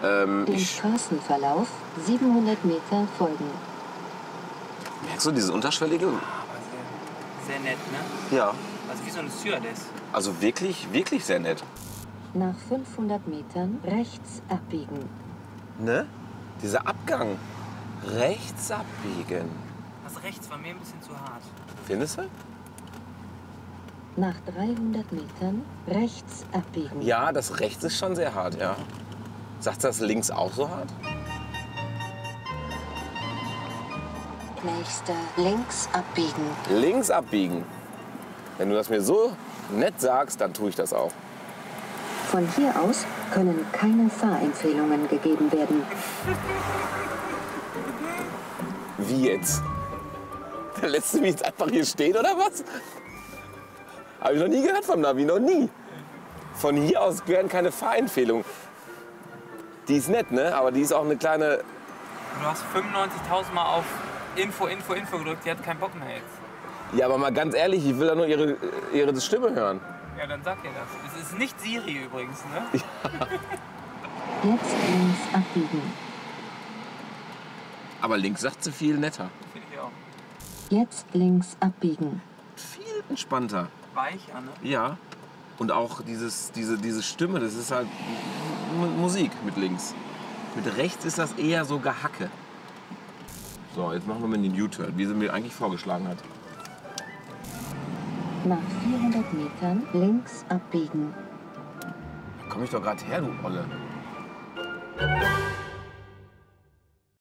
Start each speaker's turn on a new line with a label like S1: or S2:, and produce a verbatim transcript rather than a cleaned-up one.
S1: Ähm,
S2: Dem
S1: ich,
S2: Straßenverlauf siebenhundert Meter folgen.
S1: merkst du dieses Unterschwellige?
S3: Aber sehr, sehr nett, ne?
S1: Ja.
S3: Also wie so eine Stewardess.
S1: Also wirklich, wirklich sehr nett.
S2: Nach fünfhundert Metern rechts abbiegen.
S1: Ne? Dieser Abgang. Rechts abbiegen.
S3: Das rechts war mir ein bisschen zu hart.
S1: Findest du?
S2: Nach dreihundert Metern rechts abbiegen.
S1: Ja, das rechts ist schon sehr hart, ja. Sagt das links auch so hart?
S2: Nächster links abbiegen.
S1: Links abbiegen. Wenn du das mir so nett sagst, dann tue ich das auch.
S2: Von hier aus können keine Fahrempfehlungen gegeben werden.
S1: Wie jetzt? Der lässt du mich jetzt einfach hier stehen, oder was? Habe ich noch nie gehört vom Navi, noch nie. Von hier aus werden keine Fahrempfehlungen. Die ist nett, ne? Aber die ist auch eine kleine...
S3: Du hast fünfundneunzigtausend Mal auf Info, Info, Info gedrückt. Die hat keinen Bock mehr jetzt.
S1: Ja, aber mal ganz ehrlich, ich will da nur ihre, ihre Stimme hören.
S3: Ja, dann sag ihr das. Es ist nicht Siri übrigens, ne?
S2: Jetzt links abbiegen.
S1: Aber links sagt sie viel netter.
S3: Finde ich auch.
S2: Jetzt links abbiegen.
S1: Viel entspannter.
S3: Weicher, ne?
S1: Ja. Und auch dieses, diese, diese Stimme, das ist halt M- Musik mit links. Mit rechts ist das eher so Gehacke. So, jetzt machen wir mal den U-Turn, wie sie mir eigentlich vorgeschlagen hat.
S2: Nach vierhundert Metern links abbiegen.
S1: Da komm ich doch gerade her, du Olle.